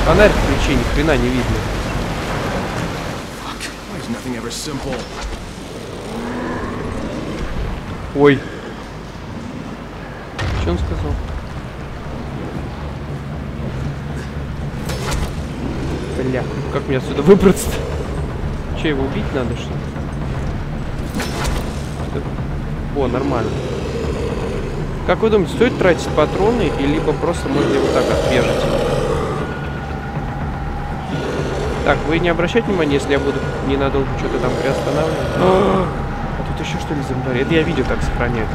Фонарь включи, ни хрена не видно. Ой. Что он сказал? Бля, как мне отсюда выбраться-то? Че, его убить надо, что ли? О, нормально. Как вы думаете, стоит тратить патроны, и либо просто можно его так отбежать? Так, вы не обращайте внимания, если я буду ненадолго что-то там приостанавливать. А тут еще что ли зомбари? Это я видео так сохраняю.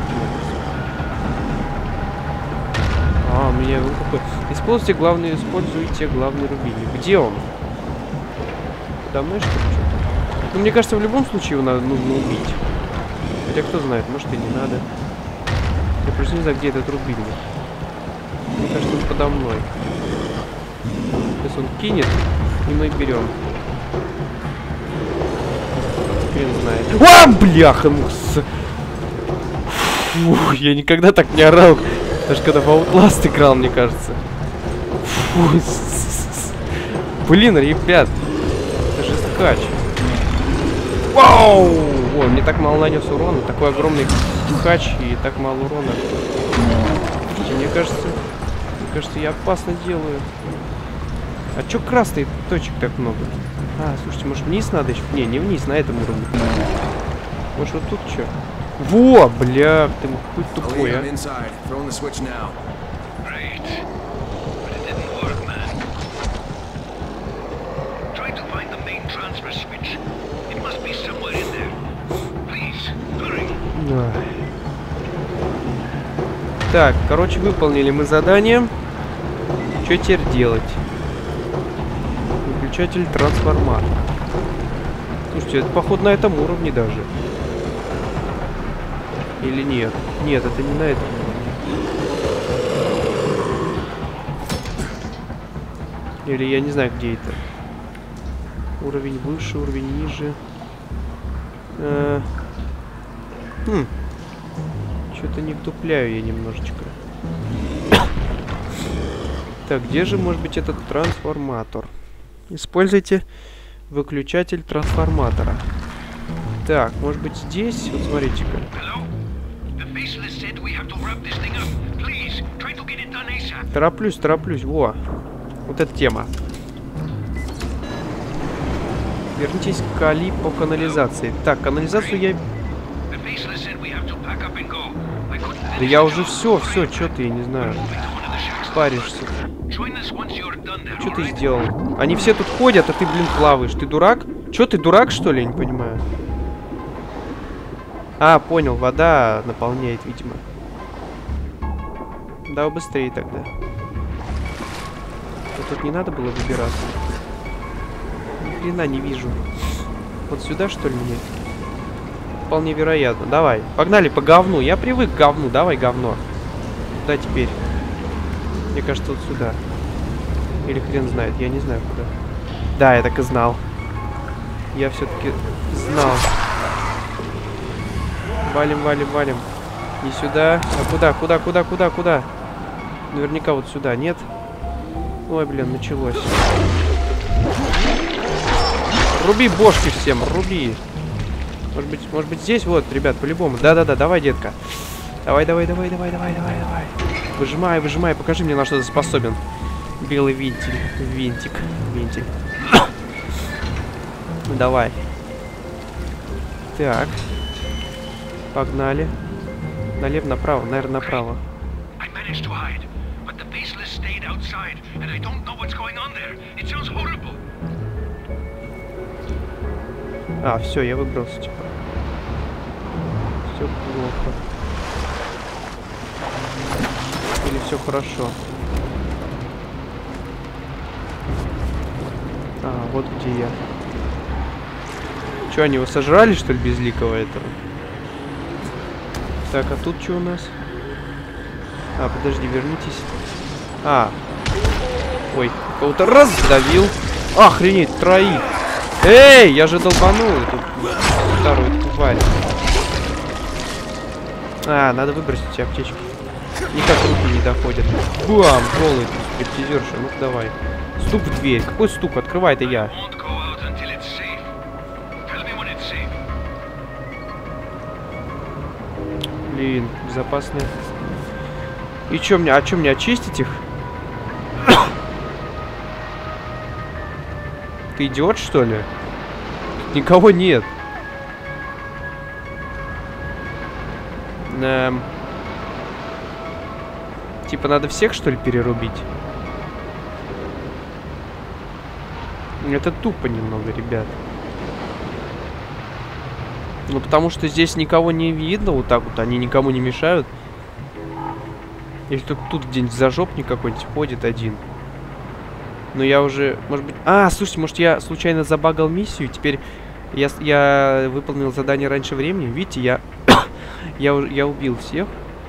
А, у меня используйте главный рубильник. Где он? Подо мной что ли что-то? Ну, мне кажется, в любом случае его нужно убить. Хотя кто знает, может и не надо. Я просто не знаю, где этот рубильник. Мне кажется, он подо мной. Сейчас он кинет, и мы берем. Хрен знает. А, бляха! Фу, я никогда так не орал. Даже когда в Outlast играл, мне кажется. Фу. Блин, ребят. Это же скач. Вау! О, мне так мало нанес урона. Такой огромный хач и так мало урона. Мне кажется, я опасно делаю. А чё красных точек так много? А, слушайте, может вниз надо еще? Не вниз, на этом уровне. Может вот тут что? Во, бля, ты какой тупой, а. Так, короче, выполнили мы задание. Что теперь делать? Выключатель трансформатора. Слушайте, это походу на этом уровне даже. Или нет? Нет, это не на этом уровне. Или я не знаю, где это. Уровень выше, уровень ниже. Что-то не вдупляю я немножечко. Так, где же может быть этот трансформатор? Используйте выключатель трансформатора. Так, может быть здесь? Вот смотрите-ка. Тороплюсь. Во. Вот эта тема. Вернитесь к Али по канализации. Так, канализацию я... Да я уже все, что ты, я не знаю. Паришься. Что ты сделал? Они все тут ходят, а ты, блин, плаваешь. Ты дурак? Че, ты дурак, что ли? Я не понимаю. А, понял, вода наполняет, видимо. Да, быстрее тогда. А тут не надо было выбираться. Ни хрена не вижу. Вот сюда, что ли, мне? Вполне вероятно. Давай, погнали по говну. Я привык к говну. Давай говно. Куда теперь? Мне кажется, вот сюда. Или хрен знает. Я не знаю, куда. Да, я так и знал. Я все-таки знал. Валим. Не сюда. А куда? Наверняка вот сюда. Нет? Ой, блин, началось. Руби бошки всем, руби. Может быть здесь? Вот, ребят, по-любому. Да, давай, детка. Давай. Выжимай, покажи мне, на что ты способен. Белый винтик. Давай. Так. Погнали. Налево, направо, наверное, направо. А, все, я выбрался, типа. Все плохо. Или все хорошо? А, вот где я. Че, они его сожрали, что ли, безликого этого? Так, а тут что у нас? А, подожди, вернитесь. А. Ой, кого-то раздавил. Охренеть, троих. Эй, я же долбанул эту вторую тварь. А, надо выбросить аптечки. Никак руки не доходят. Бам! Голый стриптизерша. Ну-ка давай. Стук в дверь. Какой стук? Открывай, это я. Блин, безопасно. И чё мне? А чё мне очистить их? Ты идиот, что ли? Тут никого нет. Типа надо всех, что ли, перерубить? Это тупо немного, ребят. Ну, потому что здесь никого не видно, вот так вот, они никому не мешают. Или только тут где-нибудь зажопник какой-нибудь ходит один. Но я уже, может быть... А, слушайте, может я случайно забагал миссию, теперь я выполнил задание раньше времени. Видите, я убил всех.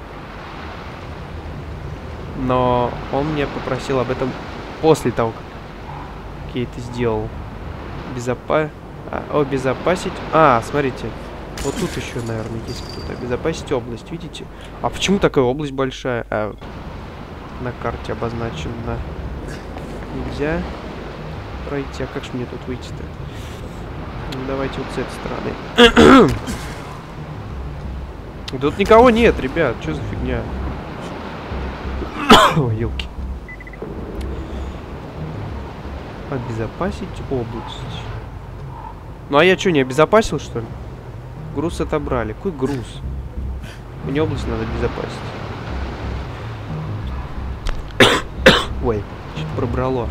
Но он меня попросил об этом после того, как я это сделал. Обезопасить. А, смотрите. Вот тут еще, наверное, есть кто-то. Обезопасить область, видите? А почему такая область большая? На карте обозначена. Нельзя пройти. А как же мне тут выйти-то? Ну, давайте вот с этой стороны. Тут никого нет, ребят. Что за фигня? Ой, елки. Обезопасить область. Ну а я что, не обезопасил, что ли? Груз отобрали. Какой груз? Мне область надо обезопасить. Ой, что-то пробрало.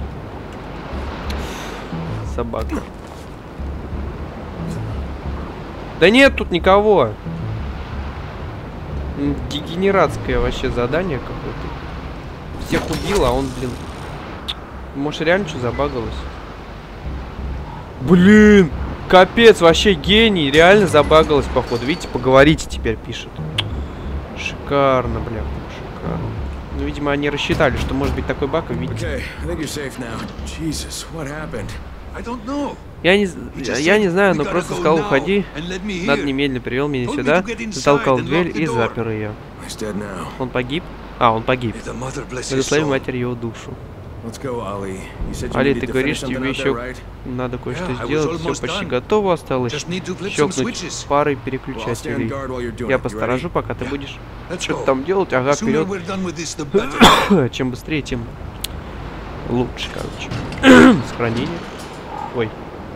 Собака. Да нет тут никого. Дегенератское вообще задание какое-то. Всех убил, а он, блин... Может, реально что забагалось? Блин! Капец, вообще гений. Реально забагалось, походу. Видите, поговорите теперь, пишет. Шикарно, бля. Шикарно. Ну, видимо, они рассчитали, что может быть такой баг, видите. Я не знаю, но просто сказал, уходи. Надо немедленно привел меня сюда, затолкал в дверь и запер ее. Он погиб? А, он погиб. Благослови Матерь его душу. Али, ты говоришь, тебе еще надо кое-что сделать. Все почти готово, осталось щелкнуть парой переключателей. Я посторожу, пока ты будешь что-то там делать. Ага, вперед. Чем быстрее, тем лучше, короче. Сохранение. Ой.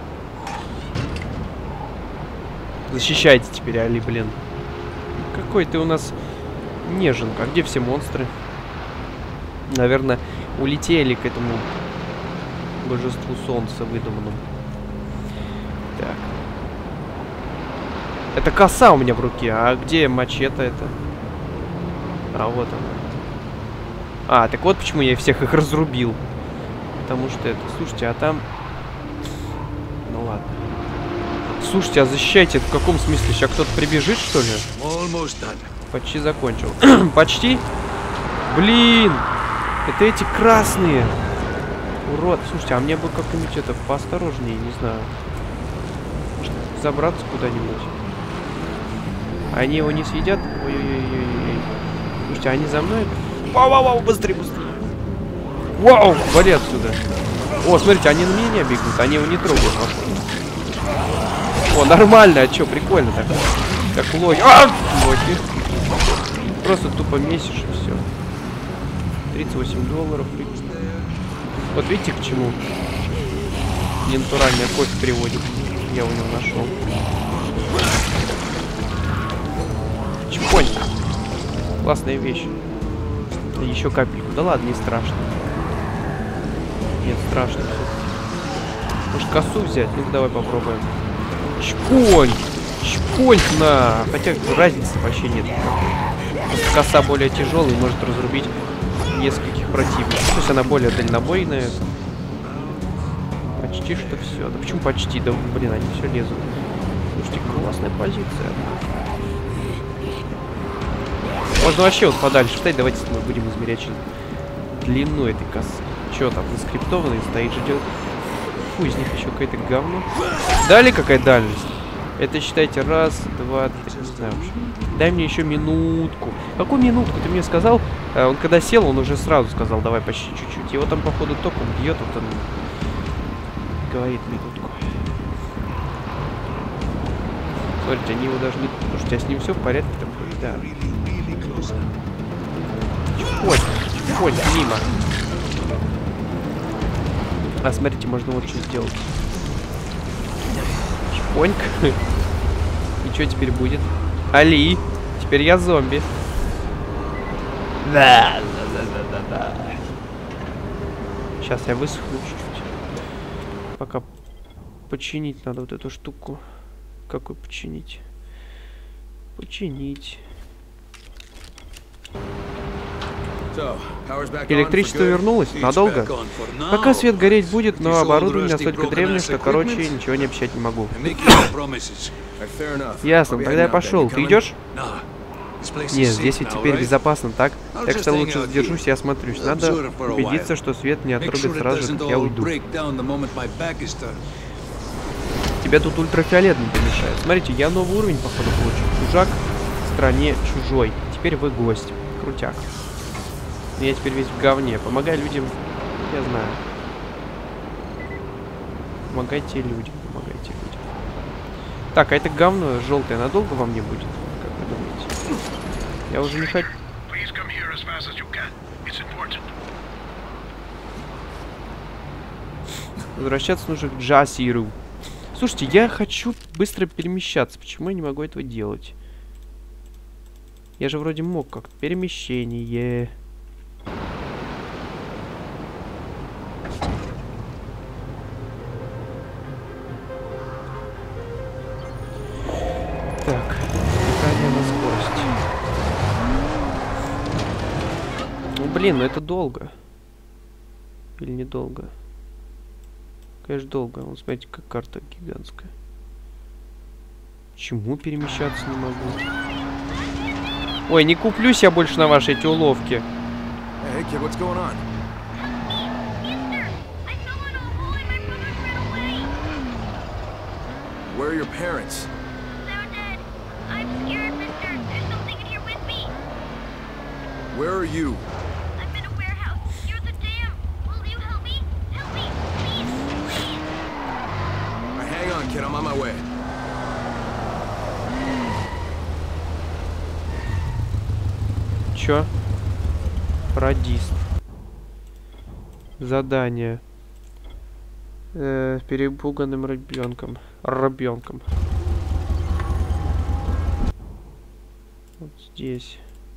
Защищайте теперь, Али, блин. Какой ты у нас неженка. А где все монстры? Наверное, улетели к этому божеству солнца выдуманному. Так. Это коса у меня в руке. А где мачете это? А, вот она. А, так вот почему я всех их разрубил. Потому что это... Слушайте, а там... Ну ладно. Слушайте, а защищайте это в каком смысле? Сейчас кто-то прибежит, что ли? Почти закончил. Почти? Блин! Это эти красные. Урод. Слушайте, а мне бы как-нибудь это поосторожнее, не знаю. Может, забраться куда-нибудь. Они его не съедят? Ой-ой-ой-ой-ой. Слушайте, они за мной? Вау-вау-вау, быстрее, быстрее. Вау, вали отсюда. О, смотрите, они на меня бегут, они его не трогают. О, нормально, а чё, прикольно так. Как логи. А! Логи. Просто тупо месишь и все. $38. Вот видите, к чему ненатуральная кофе приводит. Я у него нашел. Чпонь. Классная вещь. Еще капельку. Да ладно, не страшно. Нет, страшно все. Может, косу взять? Ну давай попробуем. Чпонь! Чпонь на! Хотя разницы вообще нет. Просто коса более тяжелая и может разрубить нескольких противников. То есть она более дальнобойная. Почти что все. Да почему почти? Да блин, они все лезут. Слушайте, классная позиция. Можно вообще вот подальше встать. Давайте мы будем измерять длину этой косы. Че там, наскриптованный стоит, ждет. Фу, из них еще какое-то говно. Дали какая дальность? Это считайте раз, два, три, не знаю. Дай мне еще минутку. Какую минутку? Ты мне сказал Он когда сел, он уже сразу сказал, давай почти чуть-чуть. Его там, походу, током бьет, вот он говорит минутку. Смотрите, они его даже не... Слушайте, а с ним все в порядке там будет? Да. Чпонь, мимо. А, смотрите, можно вот что сделать. Чпоньк. И что теперь будет? Али, теперь я зомби. Да. Сейчас я высохну чуть-чуть. Пока починить надо вот эту штуку. Какой починить? Починить. Электричество вернулось? Надолго? Пока свет гореть будет, но оборудование настолько древнее, что, короче, ничего не обещать не могу. Ясно, тогда я пошел. Ты идешь? Нет, здесь ведь теперь безопасно, так? Так что лучше задержусь и осмотрюсь. Надо убедиться, что свет не отрубит сразу же, как я уйду. Тебя тут ультрафиолет не помешает. Смотрите, я новый уровень, походу, получил. Чужак в стране чужой. Теперь вы гость. Крутяк. Я теперь весь в говне. Помогай людям. Я знаю. Помогайте людям. Помогайте людям. Так, а это говно желтое надолго во мне будет? Как вы думаете? Я уже не хочу. Возвращаться нужно к Джасиру. Слушайте, я хочу быстро перемещаться. Почему я не могу этого делать? Я же вроде мог как-то. Перемещение. Так. Питание на скорость. Ну, блин, ну это долго. Или недолго? Конечно, долго. Вот смотрите, как карта гигантская. Почему перемещаться не могу? Ой, не куплюсь я больше на ваши эти уловки. Kid, I'm on my way. Чё? Радист. Задание. Перепуганным ребенком. Вот здесь.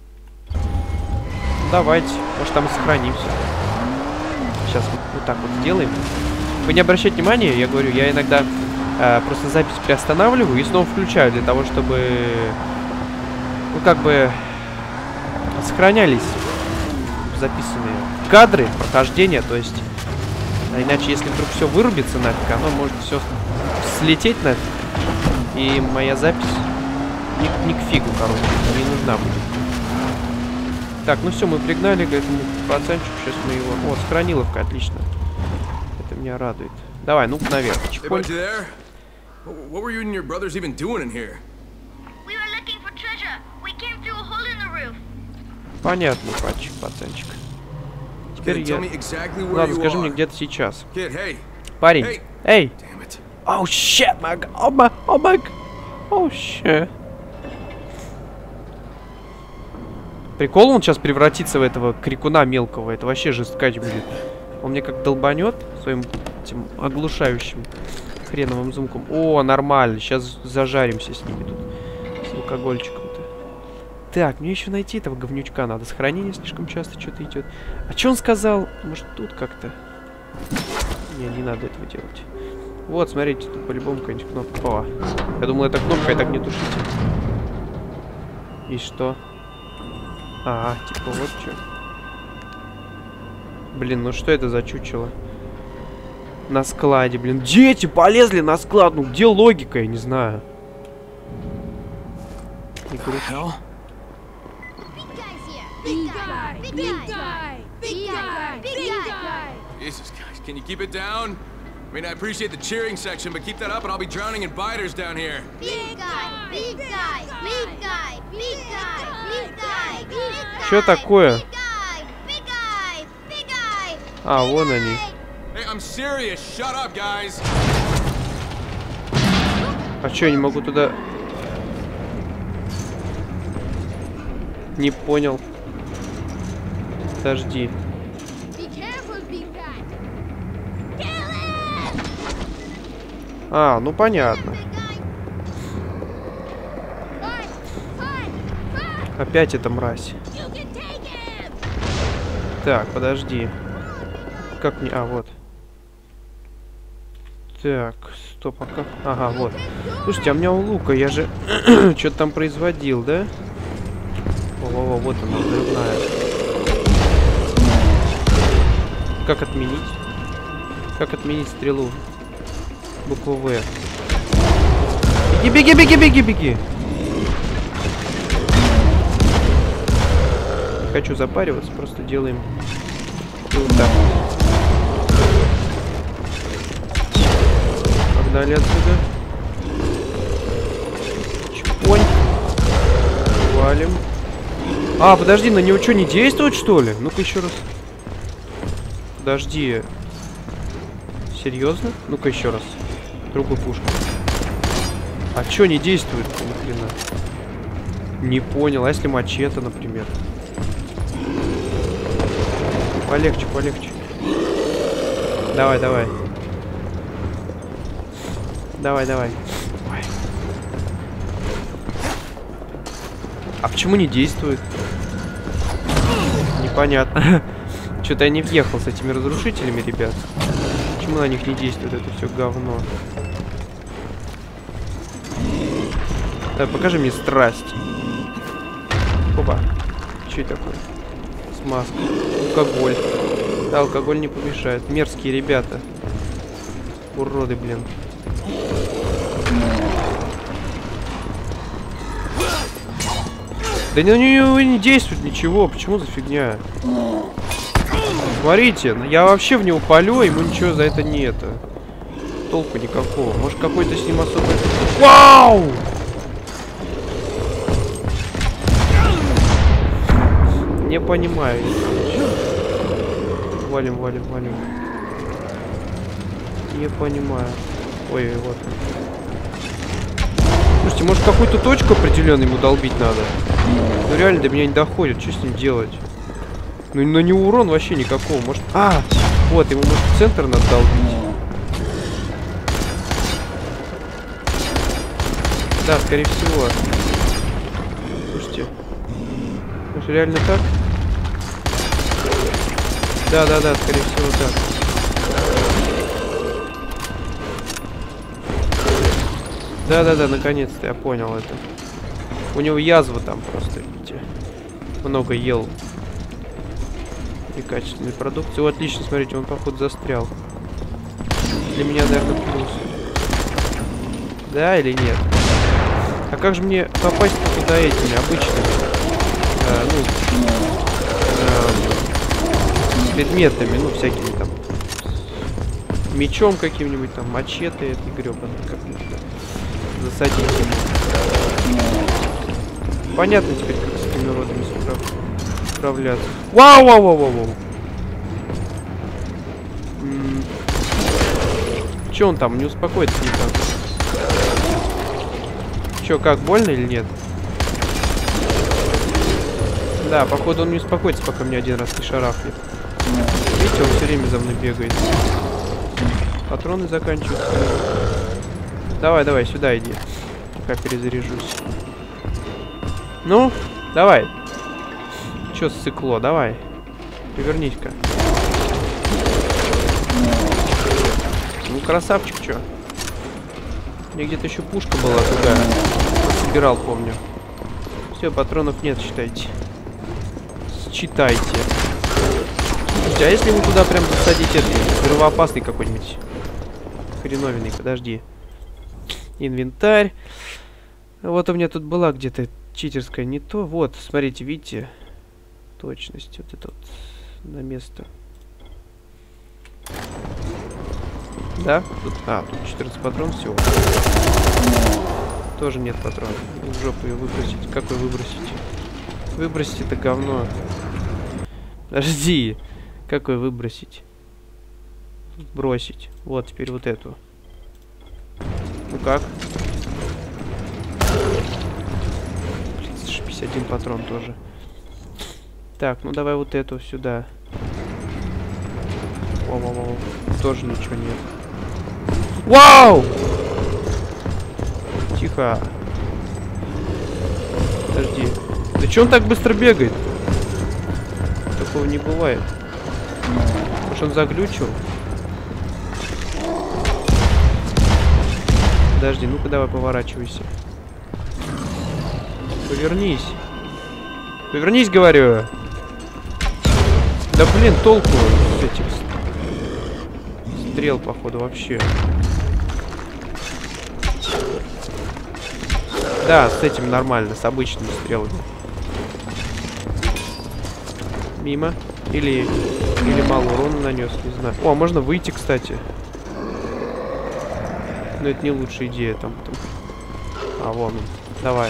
Давайте. Может, там и сохранимся. Сейчас вот так вот сделаем. Вы не обращайте внимания, я говорю, я иногда просто запись приостанавливаю и снова включаю для того, чтобы, ну, как бы сохранялись записанные кадры прохождения, то есть, иначе, если вдруг все вырубится нафиг, оно может все слететь нафиг, и моя запись не к фигу, короче, не нужна будет. Так, ну все, мы пригнали к этому пацанчику, сейчас мы его... О, сохраниловка, отлично. Это меня радует. Давай, ну-ка наверх. Чпонь. What were you and your brothers even doing in here? We were looking for treasure. We came through a hole in the roof. Понятно, пацанчик. Теперь я... Ладно, скажи мне, где ты сейчас. Парень. Эй! Оу, щет, маг! О, маг! Оу, щет. Прикол, он сейчас превратится в этого крикуна мелкого. Это вообще жесткач будет. Он мне как долбанет своим этим оглушающим хреновым звуком. О, нормально. Сейчас зажаримся с ними тут. С алкогольчиком-то. Так, мне еще найти этого говнючка надо. Сохранение слишком часто что-то идет. А что он сказал? Может, тут как-то... Не надо этого делать. Вот, смотрите, тут по-любому какая-нибудь кнопка. О, я думал, это кнопка, и так не тушите. И что? А, типа вот что. Блин, ну что это за чучело? На складе, блин. Дети полезли на склад. Ну где логика, я не знаю. Не круто. Jesus, guys, can you keep it down? I mean, I appreciate the cheering section, but keep that up and I'll be drowning in biters down here. Big guy, big guy, big guy, big guy, big guy, big guy. Что такое? А, вон они. Hey, I'm serious. Shut up, guys. А чё, я не могу туда... Не понял. Подожди. А, ну понятно. Опять эта мразь. Так, подожди. Как мне... А, вот. Так, стоп, а как... Ага, вот. Слушайте, а у меня у лука, я же... Что-то там производил, да? О, вот она, взрывная. Как отменить? Как отменить стрелу? Букву В. Беги, беги, беги, беги, беги! Не хочу запариваться, просто делаем вот так. Погнали отсюда. Чпонь. Валим. А, подожди, на него что, не действует, что ли? Ну-ка еще раз. Подожди. Серьезно? Ну-ка еще раз. Другую пушку. А что не действует? Ни хрена. Не понял. А если мачете, например? Полегче, полегче. Давай, давай. Давай, давай. Ой. А почему не действует? Непонятно. Что-то я не въехал с этими разрушителями, ребят. Почему на них не действует это все говно? Так, покажи мне страсть. Опа. Что это такое? Смазка. Алкоголь. Да, алкоголь не помешает. Мерзкие ребята. Уроды, блин. Да не действует ничего. Почему за фигня? Смотрите, я вообще в него палю, ему ничего за это не это. Толку никакого. Может, какой-то с ним особый... Вау! Не понимаю. Валим, валим, валим. Не понимаю. Ой, вот. Слушайте, может, какую-то точку определенную ему долбить надо? Ну реально до меня не доходит. Что с ним делать? Ну на него урон вообще никакого. Может... А! Вот, ему может в центр надо долбить. Да, скорее всего. Слушайте. Может, реально так? Да, скорее всего так. Да, наконец-то я понял это. У него язва там просто, видите. Много ел. Некачественной продукции. О, отлично, смотрите, он, походу, застрял. Для меня, наверное, плюс. Да или нет? А как же мне попасть туда этими обычными? Предметами, ну, всякими там. Мечом каким-нибудь там, мачете этой гребаной, как-нибудь засадить ему. Понятно теперь, как с этими уродами справляться. Вау! Че он там, не успокоится никак? Че, как, больно или нет? Да, походу он не успокоится, пока мне один раз не шарахнет. Видите, он все время за мной бегает. Патроны заканчиваются. Давай, сюда иди. Пока перезаряжусь. Ну, давай. Чё ссыкло, давай. Повернись-ка. Ну, красавчик, чё. Мне где-то еще пушка была другая. Собирал, помню. Все, патронов нет, считайте. Считайте. Слушайте, а если ему туда прям засадить этот взрывоопасный какой-нибудь? Хреновенный, подожди. Инвентарь. Вот у меня тут была где-то читерская, не то. Вот, смотрите, видите? Точность. Вот это вот на место. Да? Тут, тут 14 патронов всего. Тоже нет патронов. В жопу ее выбросить. Как ее выбросить? Выбросить это говно. Подожди. Как ее выбросить? бросить. Вот, теперь вот эту. Ну как? 51 патрон тоже. Так, ну давай вот эту сюда. Воу-воу-воу. Тоже ничего нет. Вау! Тихо. Подожди. Да че он так быстро бегает? Такого не бывает. Может, он заглючил? Подожди, ну-ка давай поворачивайся. Повернись. Повернись, говорю. Да блин, толку с этих стрел, походу, вообще. Да, с этим нормально, с обычными стрелами. Мимо. Или мало урона нанес, не знаю. О, можно выйти, кстати. Но это не лучшая идея там. А, вон он. Давай.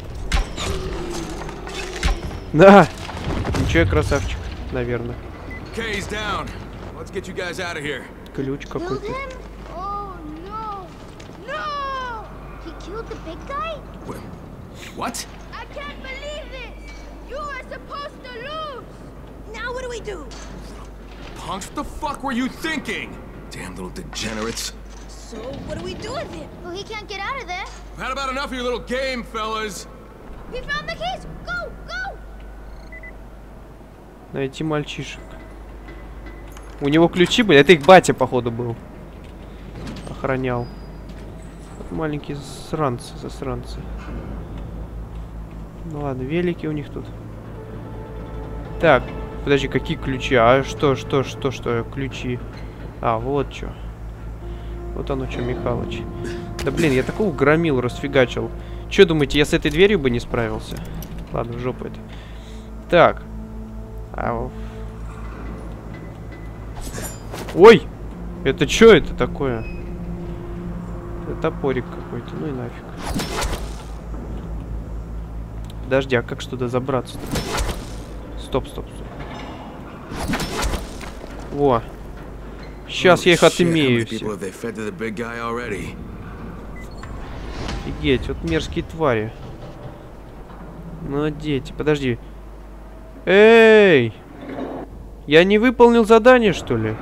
Да! Ничего, я красавчик, наверное. Ключ какой-то. What? I can't believe this! You were supposed to lose! Now what do we do? Punks, what the fuck were you thinking? Damn little degenerates. So what do we do with him? Well, he can't get out of there. I've had about enough of your little game, fellas. We found the keys! Go! Go! Найти мальчишек. У него ключи были. Это их батя, походу, был. Охранял. Маленькие засранцы. Ну ладно, велики у них тут. Так, подожди, какие ключи? А что, ключи? А, вот что. Вот оно что, Михалыч. Да блин, я такого громил, расфигачил. Че думаете, я с этой дверью бы не справился? Ладно, в жопу это. Так. Ой! Это что это такое? Это топорик какой-то, ну и нафиг. Подожди, а как ж туда забраться-то? Стоп. Во. Сейчас я их отымею все. Офигеть, вот мерзкие твари. Ну, дети, подожди. Эй! Я не выполнил задание, что ли?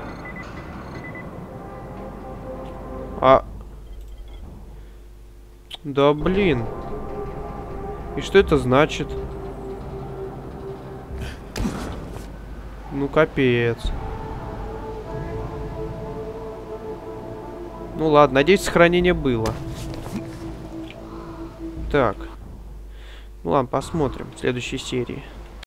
Да блин. И что это значит? Ну, капец. Ну ладно, надеюсь, сохранение было. Так. Ну ладно, посмотрим в следующей серии.